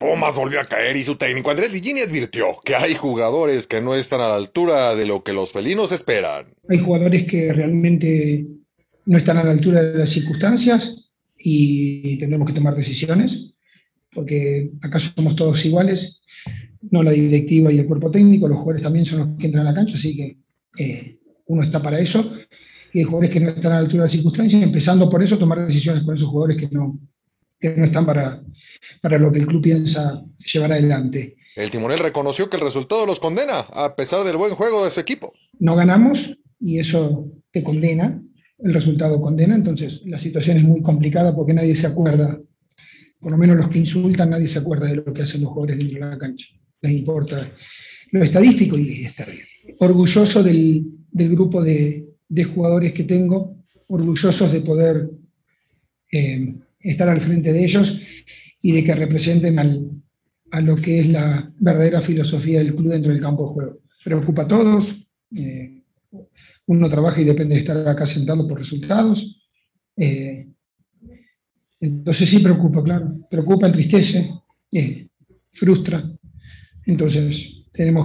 Pumas volvió a caer y su técnico Andrés Ligini advirtió que hay jugadores que no están a la altura de lo que los felinos esperan. Hay jugadores que realmente no están a la altura de las circunstancias y tendremos que tomar decisiones, porque acá somos todos iguales, no la directiva y el cuerpo técnico, los jugadores también son los que entran a la cancha, así que uno está para eso, y hay jugadores que no están a la altura de las circunstancias, empezando por eso, tomar decisiones con esos jugadores que no están para lo que el club piensa llevar adelante. El timonel reconoció que el resultado los condena, a pesar del buen juego de su equipo. No ganamos y eso te condena, el resultado condena, entonces la situación es muy complicada porque nadie se acuerda, por lo menos los que insultan, nadie se acuerda de lo que hacen los jugadores dentro de la cancha. Les importa lo estadístico y está bien. Orgulloso del grupo de jugadores que tengo, orgullosos de poder estar al frente de ellos y de que representen a lo que es la verdadera filosofía del club dentro del campo de juego. Preocupa a todos, uno trabaja y depende de estar acá sentado por resultados. Entonces sí preocupa, claro, preocupa, entristece, frustra. Entonces tenemos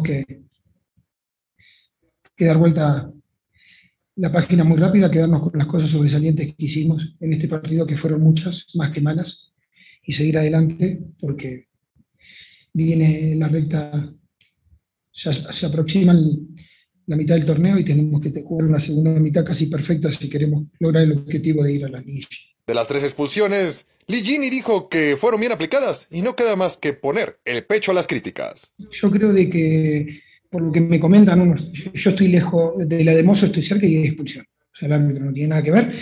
que dar vuelta la página muy rápida, quedarnos con las cosas sobresalientes que hicimos en este partido, que fueron muchas, más que malas, y seguir adelante porque viene la recta, ya se aproxima la mitad del torneo y tenemos que jugar una segunda mitad casi perfecta si queremos lograr el objetivo de ir a la liga. De las 3 expulsiones, Ligini dijo que fueron bien aplicadas y no queda más que poner el pecho a las críticas. Yo creo de que, por lo que me comentan, yo estoy lejos de la de Mozo, estoy cerca y hay expulsión. O sea, el árbitro no tiene nada que ver.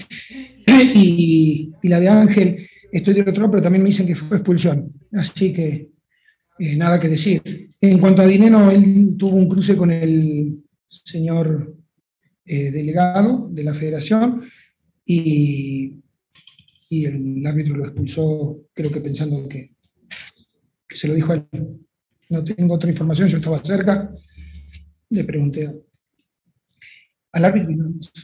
Y la de Ángel, estoy del otro lado, pero también me dicen que fue expulsión. Así que nada que decir. En cuanto a Dineno, él tuvo un cruce con el señor delegado de la federación y, y el árbitro lo expulsó, creo que pensando que se lo dijo a él. No tengo otra información, yo estaba cerca, le pregunté al árbitro y no,